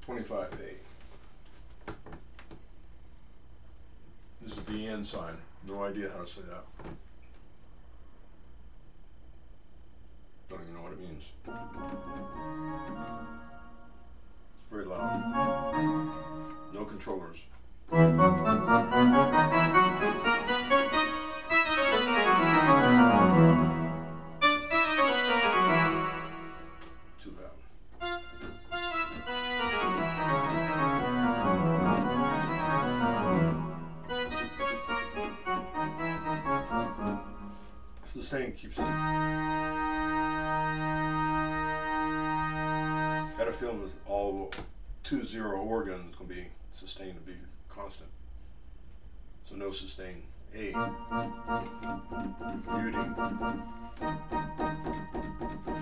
25A. This is the and sign. No idea how to say that. Don't even know what it means. It's very loud. No controllers. Too loud. Sustain keeps it. Got a feeling with all 2-0 organs it's going to be sustained to be constant. So no sustain. A. Muting.